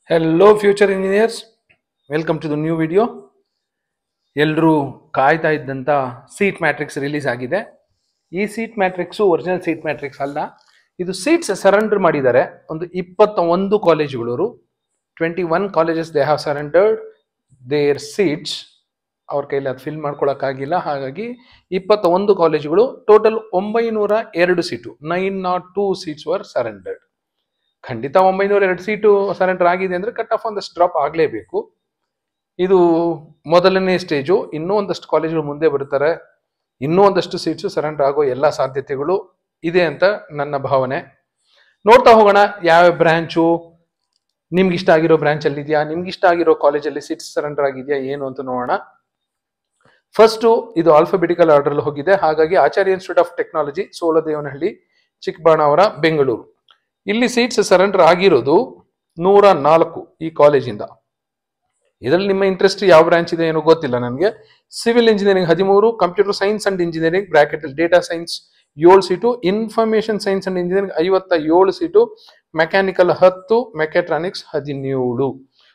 Hello future engineers, welcome to the new video. ಎಲ್ಲರೂ ಕಾಯ್ತಾ ಇದ್ದಂತ ಸೀಟ್ ಮ್ಯಾಟ್ರಿಕ್ಸ್ ರಿಲೀಸ್ ಆಗಿದೆ. ಈ seat matrix original seat matrix ಅಲ್ಲ, ಇದು ಸೀಟ್ಸ್ ಸರೆಂಡರ್ ಮಾಡಿದ್ದಾರೆ. ಒಂದು 21 ಕಾಲೇಜುಗಳು, 21 colleges they have surrendered their seats. ಅವ್ರ ಕೈಲಿ ಅದು ಫಿಲ್ ಮಾಡ್ಕೊಳಕ್ಕಾಗಿಲ್ಲ, ಹಾಗಾಗಿ 21 ಕಾಲೇಜುಗಳು, total 902 seat, 902 seats were surrendered. ಖಂಡಿತ 902 ಸೀಟು ಸರೆಂಡರ್ ಆಗಿದೆ ಅಂದ್ರೆ ಕಟ್ ಆಫ್ ಒಂದಷ್ಟು ಡ್ರಾಪ್ ಆಗಲೇಬೇಕು. ಇದು ಮೊದಲನೇ ಸ್ಟೇಜು. ಇನ್ನೂ ಒಂದಷ್ಟು ಕಾಲೇಜುಗಳು ಮುಂದೆ ಬರ್ತಾರೆ, ಇನ್ನೂ ಒಂದಷ್ಟು ಸೀಟ್ಸು ಸರೆಂಡರ್ ಆಗೋ ಎಲ್ಲ ಸಾಧ್ಯತೆಗಳು ಇದೆ ಅಂತ ನನ್ನ ಭಾವನೆ. ನೋಡ್ತಾ ಹೋಗೋಣ ಯಾವ ಬ್ರಾಂಚು ನಿಮ್ಗೆ ಇಷ್ಟ ಆಗಿರೋ ಬ್ರಾಂಚ್ ಅಲ್ಲಿ ಇದೆಯಾ, ನಿಮ್ಗೆ ಇಷ್ಟ ಆಗಿರೋ ಕಾಲೇಜಲ್ಲಿ ಸೀಟ್ಸ್ ಸರೆಂಡರ್ ಆಗಿದೆಯಾ ಏನು ಅಂತ ನೋಡೋಣ. ಫಸ್ಟು ಇದು ಆಲ್ಫಾಬೆಟಿಕಲ್ ಆರ್ಡರ್ ಅಲ್ಲಿ ಹೋಗಿದೆ, ಹಾಗಾಗಿ Acharya institute of technology, Soladevanahalli, Chikkabanavara, Bengaluru. ಇಲ್ಲಿ ಸೀಟ್ಸ್ ಸರೆಂಡರ್ ಆಗಿರೋದು 104 ಈ ಕಾಲೇಜಿಂದ. ಇದರಲ್ಲಿ ನಿಮ್ಮ ಇಂಟ್ರೆಸ್ಟ್ ಯಾವ ಬ್ರಾಂಚ್ ಇದೆ ಏನೋ ಗೊತ್ತಿಲ್ಲ ನನಗೆ. Civil engineering 13, computer science and engineering bracket ಅಲ್ಲಿ data science 7 seat, information science and engineering 57 seat, mechanical 10, mechatronics 17,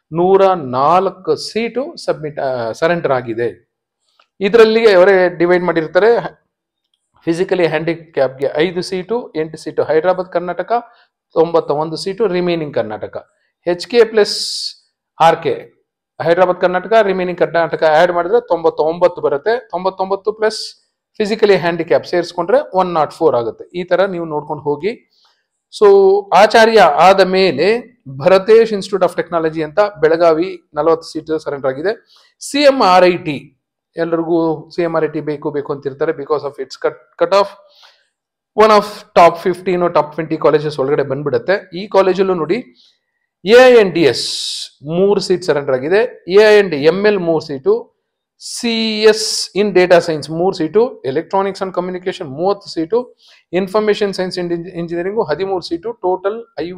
104 seat surrender ಆಗಿದೆ. ಇದರಲ್ಲಿ ಅವರೇ ಡಿವೈಡ್ ಮಾಡಿರ್ತಾರೆ. ಫಿಸಿಕಲಿ ಹ್ಯಾಂಡಿಕ್ಯಾಪ್ಗೆ 5 seat, 8 seat Hyderabad Karnataka, 91 seat remaining Karnataka. HK plus RK Hyderabad Karnataka, remaining Karnataka add ಮಾಡಿದ್ರೆ 99 ಬರುತ್ತೆ. 99 ಪ್ಲಸ್ ಫಿಸಿಕಲಿ ಹ್ಯಾಂಡಿಕ್ಯಾಪ್ ಸೇರಿಸ್ಕೊಂಡ್ರೆ 104 ಆಗುತ್ತೆ. ಈ ತರ ನೀವು ನೋಡ್ಕೊಂಡು ಹೋಗಿ. ಸೊ ಆಚಾರ್ಯ ಆದ ಮೇಲೆ ಭರತೇಶ್ ಇನ್ಸ್ಟಿಟ್ಯೂಟ್ ಆಫ್ ಟೆಕ್ನಾಲಜಿ ಅಂತ ಬೆಳಗಾವಿ 40 ಸೀಟು ಸರೆಂಡರ್ ಆಗಿದೆ. CMRIT ಎಲ್ಲರಿಗೂ CMRIT ಬೇಕು ಅಂತಿರ್ತಾರೆ, because of it's cut off one of top 15 top 20 colleges ಒಳಗಡೆ ಬಂದ್ಬಿಡುತ್ತೆ. ಈ ಕಾಲೇಜಲ್ಲೂ ನೋಡಿ AINDS 3 ಸೀಟ್ ಸರೆಂಡರ್ ಆಗಿದೆ, AINDML 3 seat, CS in data science 3 seat, electronics and communication 30 seat, information science and engineering 13 seat, total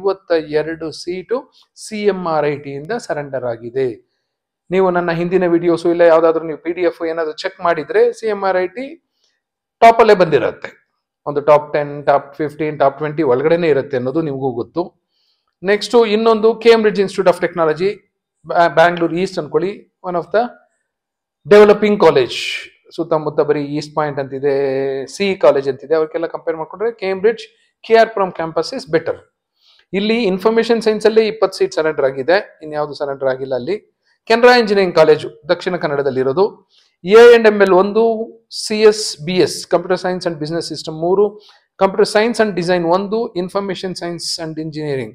52 seat CMRIT ಇಂದ surrender ಆಗಿದೆ. ನೀವು ನನ್ನ ಹಿಂದಿನ ವಿಡಿಯೋಸು ಇಲ್ಲ ಯಾವ್ದಾದ್ರು ನೀವು PDF ಏನಾದ್ರು ಚೆಕ್ ಮಾಡಿದ್ರೆ CMRIT ಟಾಪ್ ಅಲ್ಲೇ ಬಂದಿರುತ್ತೆ. ಒಂದು ಟಾಪ್ 10, ಟಾಪ್ 15, ಟಾಪ್ 20 ಒಳಗಡೆನೆ ಇರುತ್ತೆ ಅನ್ನೋದು ನಿಮಗೂ ಗೊತ್ತು. ನೆಕ್ಸ್ಟ್ ಇನ್ನೊಂದು Cambridge institute of technology, Bangalore east ಅನ್ಕೊಳ್ಳಿ, one of the developing college. ಸುತ್ತಮುತ್ತ ಬರೀ ಈಸ್ಟ್ ಪಾಯಿಂಟ್ ಅಂತಿದೆ, CE ಕಾಲೇಜ್ ಅಂತಿದೆ, ಅವಕ್ಕೆಲ್ಲ ಕಂಪೇರ್ ಮಾಡ್ಕೊಂಡ್ರೆ Cambridge KR Puram campus is better. ಇಲ್ಲಿ ಇನ್ಫಾರ್ಮೇಶನ್ ಸೈನ್ಸ್ ಅಲ್ಲೇ 20 ಸೀಟ್ ಸರೆಂಡರ್ ಆಗಿದೆ, ಇನ್ಯಾವುದು ಸರೆಂಡರ್ ಆಗಿಲ್ಲ. ಅಲ್ಲಿ ಕೆನರಾ ಇಂಜಿನಿಯರಿಂಗ್ ಕಾಲೇಜು ದಕ್ಷಿಣ ಕನ್ನಡದಲ್ಲಿ ಇರೋದು, AINDML 1, CSBS computer science and business system 3, computer science and design 1, information science and engineering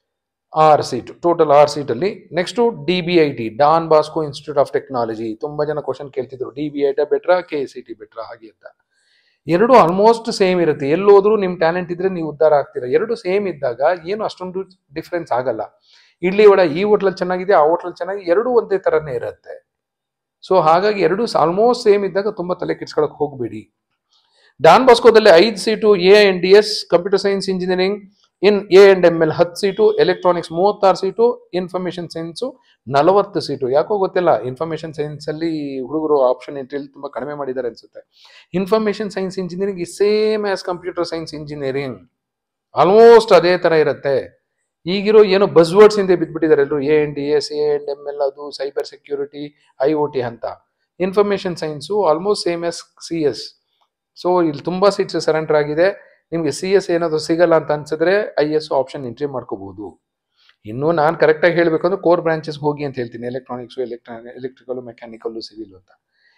6 seat, total 6 ಸೀಟಲ್ಲಿ. Next DBIT Don Bosco institute of technology. ತುಂಬಾ ಜನ question ಕೇಳ್ತಿದ್ರು, DBIT ಬೆಟ್ರಾ KCT ಬೆಟ್ರಾ ಹಾಗೆ ಅಂತ. ಎರಡು ಆಲ್ಮೋಸ್ಟ್ ಸೇಮ್ ಇರುತ್ತೆ, ಎಲ್ಲೋದ್ರೂ ನಿಮ್ ಟ್ಯಾಲೆಂಟ್ ಇದ್ರೆ ನೀವು ಉದ್ಧಾರ ಆಗ್ತೀರಾ. ಎರಡು ಸೇಮ್ ಇದ್ದಾಗ ಏನು ಅಷ್ಟೊಂದು ಡಿಫ್ರೆನ್ಸ್ ಆಗಲ್ಲ. ಇಡ್ಲಿ ವಡ ಈ ಹೋಟ್ಲಲ್ಲಿ ಚೆನ್ನಾಗಿದೆ, ಆ ಹೋಟ್ಲಲ್ಲಿ ಚೆನ್ನಾಗಿ, ಎರಡೂ ಒಂದೇ ತರನೇ ಇರುತ್ತೆ. ಸೊ ಹಾಗಾಗಿ ಎರಡು ಆಲ್ಮೋಸ್ಟ್ ಸೇಮ್ ಇದ್ದಾಗ ತುಂಬಾ ತಲೆ ಕೆಡ್ಸ್ಕೊಳಕ್ ಹೋಗ್ಬೇಡಿ. ಡಾನ್ ಬಾಸ್ಕೋದಲ್ಲಿ 5 seat, AINDS computer science engineering in AINDML 10 seat, electronics 36 seat, information science 40 seat. ಯಾಕೋ ಗೊತ್ತಿಲ್ಲ, ಇನ್ಫಾರ್ಮೇಶನ್ ಸೈನ್ಸ್ ಅಲ್ಲಿ ಹುಡುಗರು ಆಪ್ಷನ್ ಎಂಟ್ರಿಯಲ್ಲಿ ತುಂಬಾ ಕಡಿಮೆ ಮಾಡಿದ್ದಾರೆ ಅನ್ಸುತ್ತೆ. ಇನ್ಫಾರ್ಮೇಶನ್ ಸೈನ್ಸ್ ಇಂಜಿನಿಯರಿಂಗ್ ಈ same as computer science engineering, almost ಅದೇ ತರ ಇರುತ್ತೆ. ಈಗಿರೋ ಏನೋ ಬಸ್ ವರ್ಡ್ಸ್ ಹಿಂದೆ ಬಿದ್ಬಿಟ್ಟಿದ್ದಾರೆ ಎಲ್ಲರೂ, AINDS AINDML ಅದು ಸೈಬರ್ ಸೆಕ್ಯೂರಿಟಿ IoT ಅಂತ. Information science almost same as CS. So ಇಲ್ಲಿ ತುಂಬಾ ಸೀಟ್ಸ್ ಸರೆಂಡರ್ ಆಗಿದೆ. ನಿಮ್ಗೆ CS ಏನಾದ್ರು ಸಿಗಲ್ಲ ಅಂತ ಅನ್ಸಿದ್ರೆ IS ಆಪ್ಷನ್ ಎಂಟ್ರಿ ಮಾಡ್ಕೋಬಹುದು. ಇನ್ನು ನಾನು ಕರೆಕ್ಟಾಗಿ ಹೇಳ್ಬೇಕಂದ್ರೆ ಕೋರ್ ಬ್ರಾಂಚಸ್ ಹೋಗಿ ಅಂತ ಹೇಳ್ತೀನಿ, ಎಲೆಕ್ಟ್ರಾನಿಕ್ಸ್, ಎಲೆಕ್ಟ್ರಿಕಲ್, ಮೆಕ್ಯಾನಿಕಲ್, ಸಿವಿಲ್ ಅಂತ.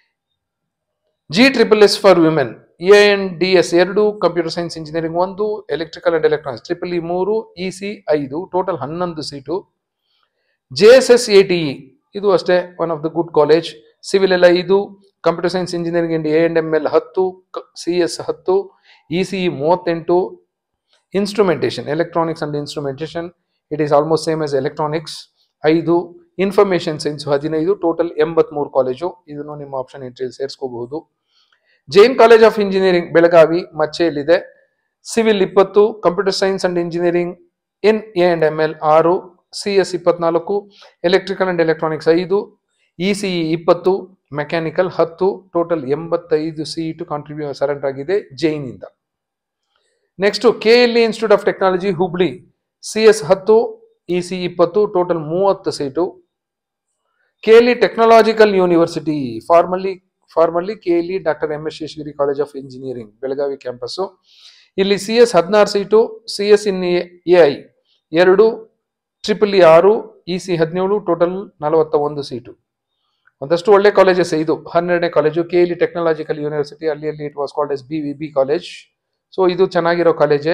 GSSS for women, AINDS 2, computer science engineering 1, electrical and electronics EEE 3, EC 5, total 11 seat. JSSATE ಇದು ಅಷ್ಟೇ one of the good college, civil ಎಲ್ಲ 5, computer science engineering and AINDML 10, CS 10, ECE 38, instrumentation electronics and instrumentation it is almost same as electronics 5, information science 15, total 83 college. ಇದನ್ನು ನಿಮ್ಮ option ಎಂಟ್ರಿಯಲ್ಲಿ ಸೇರಿಸ್ಕೋಬಹುದು. Jain college of engineering Belagavi ಮಚ್ಚೆಯಲ್ಲಿದೆ, civil 20, computer science and engineering in AINDML 6, CS 24, electrical and electronics 5, ECE 20, mechanical 10, total 85 seat surrender ಆಗಿದೆ ಜೈನ್ ಇಂದ. Next KLE institute of technology Hubli, CS 10, EC 20, total 30 seat. KLE technological university, formerly KLE doctor MS Sheshagiri college of engineering, Belagavi campus. ಇಲ್ಲಿ CS 16 seat, CS in AI 2, EEE 6, EC 17, total 41 seat. ಒಂದಷ್ಟು ಒಳ್ಳೆ colleges ಇದು. 12ನೇ college KLE technological university, ಅಲ್ಲಿ it was called as BVB college. So ಇದು ಚೆನ್ನಾಗಿರೋ ಕಾಲೇಜೇ.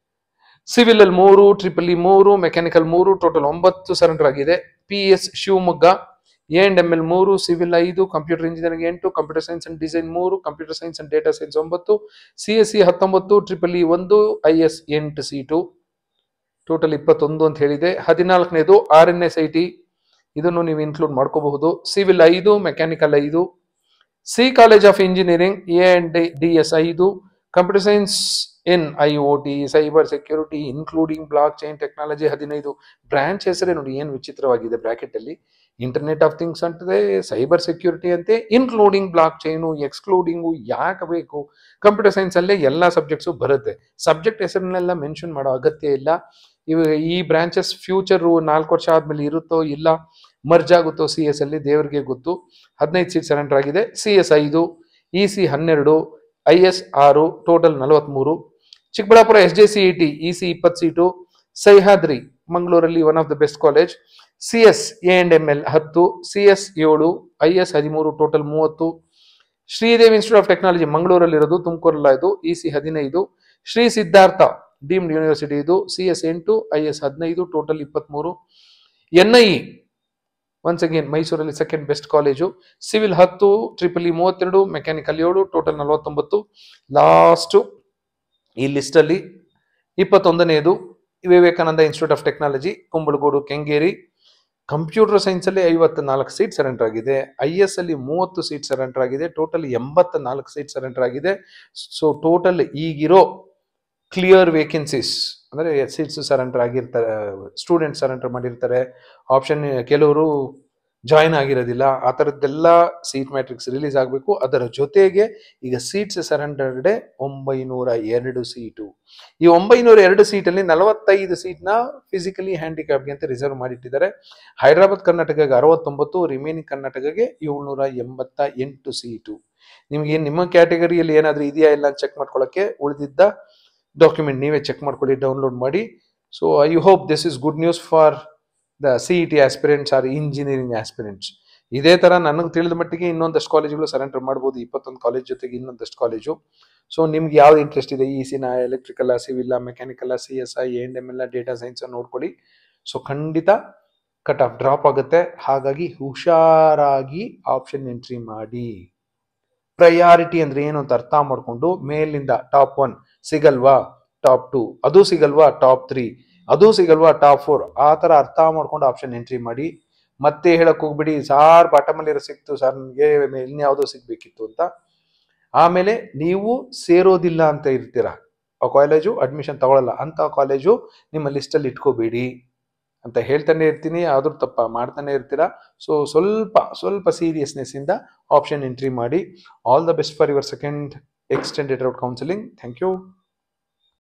Civil ಅಲ್ಲಿ 3, EEE 3, ಮೆಕ್ಯಾನಿಕಲ್ 3, ಟೋಟಲ್ 9 ಸರೆಂಡರ್ ಆಗಿದೆ. PS Shivamogga A&ML 3, civil 5, computer engineering 8, computer science and design 3, computer science and data science 9, CSE 19, EEE 1, IS 8 seat, total 21 ಅಂತ ಹೇಳಿದೆ. 14ನೇದು RNSIT, ಇದನ್ನು ನೀವು ಇನ್ಕ್ಲೂಡ್ ಮಾಡ್ಕೋಬಹುದು. Civil 5, mechanical 5, C college of engineering A&DS 5, computer science in IoT, cyber security including block chain technology 15. Branch ಹೆಸರೇ ನೋಡಿ ಏನು ವಿಚಿತ್ರವಾಗಿದೆ, ಬ್ರಾಕೆಟ್ ಅಲ್ಲಿ ಇಂಟರ್ನೆಟ್ ಆಫ್ ಥಿಂಗ್ಸ್ ಅಂತದೆ, ಸೈಬರ್ ಸೆಕ್ಯೂರಿಟಿ ಅಂತೆ, ಇನ್ಕ್ಲೂಡಿಂಗ್ ಬ್ಲಾಕ್ ಚೈನು, ಎಕ್ಸ್ಕ್ಲೂಡಿಂಗು ಯಾಕೆ ಬೇಕು? ಕಂಪ್ಯೂಟರ್ ಸೈನ್ಸ್ ಅಲ್ಲೇ ಎಲ್ಲಾ ಸಬ್ಜೆಕ್ಟ್ಸು ಬರುತ್ತೆ. ಸಬ್ಜೆಕ್ಟ್ ಹೆಸರನ್ನೆಲ್ಲ ಮೆನ್ಷನ್ ಮಾಡೋ ಅಗತ್ಯ ಇಲ್ಲ. ಈ ಬ್ರಾಂಚಸ್ ಫ್ಯೂಚರ್ 4 ವರ್ಷ ಆದ್ಮೇಲೆ ಇರುತ್ತೋ ಇಲ್ಲ ಮರ್ಜ್ ಆಗುತ್ತೋ CS ಅಲ್ಲಿ ದೇವರಿಗೆ ಗೊತ್ತು. 15 ಸೀಟ್ ಸರೆಂಡರ್ ಆಗಿದೆ. CS 5, EC 12, IS 6, total 43. Chikkaballapur SJCET EC 20 seat, Sahyadri ಮಂಗಳೂರಲ್ಲಿ one of the best college, CS A&ML 10, CS 7, IS 13, total 30. Sridevi institute of technology ಮಂಗಳೂರಲ್ಲಿರೋದು, ತುಮಕೂರಲ್ಲ ಇದು, EC 15. Shri Siddhartha deemed university ಇದು, CS 8, IS 15, total 23. NIE once again ಮೈಸೂರಲ್ಲಿ second best college, civil 10, EEE 32, mechanical 7, total 49. Last ಈ list ಅಲ್ಲಿ 21ನೇದು Vivekananda institute of technology, Kumbalagodu Kengeri. Computer science ಅಲ್ಲಿ 54 seat surrender ಆಗಿದೆ. IS ಅಲ್ಲಿ 30 ಸೀಟ್ ಸರೆಂಡರ್ ಆಗಿದೆ. ಟೋಟಲ್ 84 ಸೀಟ್ ಸರೆಂಡರ್ ಆಗಿದೆ. ಸೊ ಟೋಟಲ್ ಈಗಿರೋ ಕ್ಲಿಯರ್ ವೇಕೆನ್ಸೀಸ್ ಅಂದ್ರೆ ಸೀಟ್ಸ್ ಸರೆಂಡರ್ ಆಗಿರ್ತಾರೆ, ಸ್ಟೂಡೆಂಟ್ ಸರೆಂಡರ್ ಮಾಡಿರ್ತಾರೆ, ಆಪ್ಷನ್ ಕೆಲವರು ಜಾಯಿನ್ ಆಗಿರೋದಿಲ್ಲ, ಆ ಥರದ್ದೆಲ್ಲ ಸೀಟ್ ಮ್ಯಾಟ್ರಿಕ್ಸ್ ರಿಲೀಸ್ ಆಗಬೇಕು. ಅದರ ಜೊತೆಗೆ ಈಗ ಸೀಟ್ಸ್ ಸರೆಂಡರ್ಡ್ 902 ಸೀಟು. ಈ 902 ಸೀಟಲ್ಲಿ 45 ಸೀಟ್ನ ಫಿಸಿಕಲಿ ಹ್ಯಾಂಡಿಕ್ಯಾಪ್ಗೆ ಅಂತ ರಿಸರ್ವ್ ಮಾಡಿಟ್ಟಿದ್ದಾರೆ. ಹೈದರಾಬಾದ್ ಕರ್ನಾಟಕಗೆ 69, ರಿಮೈನಿಂಗ್ ಕರ್ನಾಟಕಗೆ 788 ಸೀಟು. ನಿಮ್ಗೆ ನಿಮ್ಮ ಕ್ಯಾಟಗರಿಯಲ್ಲಿ ಏನಾದರೂ ಇದೆಯಾ ಇಲ್ಲ ಅಂತ ಚೆಕ್ ಮಾಡ್ಕೊಳ್ಳೋಕ್ಕೆ ಉಳಿದಿದ್ದ ಡಾಕ್ಯುಮೆಂಟ್ ನೀವೇ ಚೆಕ್ ಮಾಡ್ಕೊಳ್ಳಿ, ಡೌನ್ಲೋಡ್ ಮಾಡಿ. So I hope this is good news for the CET aspirants or engineering aspirants. ಇದೇ ತರ ನನಗೆ ತಿಳಿದ ಮಟ್ಟಿಗೆ ಇನ್ನೊಂದಷ್ಟು ಕಾಲೇಜುಗಳು ಸರೆಂಡರ್ ಮಾಡ್ಬೋದು, 21 ಕಾಲೇಜ್ ಜೊತೆಗೆ ಇನ್ನೊಂದಷ್ಟು ಕಾಲೇಜು. ಸೊ ನಿಮ್ಗೆ ಯಾವ್ದು ಇಂಟ್ರೆಸ್ಟ್ ಇದೆ, EC ನ, electrical, civil, mechanical, CSI, A&ML, data science ನೋಡ್ಕೊಳ್ಳಿ. ಸೊ ಖಂಡಿತ ಕಟ್ ಆಫ್ ಡ್ರಾಪ್ ಆಗುತ್ತೆ. ಹಾಗಾಗಿ ಹುಷಾರಾಗಿ ಆಪ್ಷನ್ ಎಂಟ್ರಿ ಮಾಡಿ. ಪ್ರಯಾರಿಟಿ ಅಂದ್ರೆ ಏನು ಅಂತ ಅರ್ಥ ಮಾಡ್ಕೊಂಡು, ಮೇಲಿಂದ ಟಾಪ್ 1 ಸಿಗಲ್ವಾ, ಟಾಪ್ 2 ಅದು ಸಿಗಲ್ವಾ, ಟಾಪ್ 3 ಅದು ಸಿಗಲ್ವಾ, ಟಾಪ್ 4 ಆ ತರ ಅರ್ಥ ಮಾಡ್ಕೊಂಡು ಆಪ್ಷನ್ ಎಂಟ್ರಿ ಮಾಡಿ. ಮತ್ತೆ ಹೇಳಕ್ ಹೋಗ್ಬಿಡಿ ಸಾರ್ ಬಾಟಮ್ ಅಲ್ಲಿ ಸಿಕ್ತು ಸರ್ ನನಗೆ ಇನ್ಯಾವುದೋ ಸಿಗ್ಬೇಕಿತ್ತು ಅಂತ. ಆಮೇಲೆ ನೀವು ಸೇರೋದಿಲ್ಲ ಅಂತ ಇರ್ತೀರಾ, ಆ ಕಾಲೇಜು ಅಡ್ಮಿಷನ್ ತಗೊಳ್ಳಲ್ಲ ಅಂತ ಕಾಲೇಜು ನಿಮ್ಮ ಲಿಸ್ಟ್ ಅಲ್ಲಿ ಇಟ್ಕೋಬೇಡಿ ಅಂತ ಹೇಳ್ತಾನೆ ಇರ್ತೀನಿ, ಆದ್ರೂ ತಪ್ಪ ಮಾಡ್ತಾನೆ ಇರ್ತೀರಾ. ಸೊ ಸ್ವಲ್ಪ ಸೀರಿಯಸ್ನೆಸ್ ಇಂದ ಆಪ್ಷನ್ ಎಂಟ್ರಿ ಮಾಡಿ. All the best for your second extended route counseling. Thank you.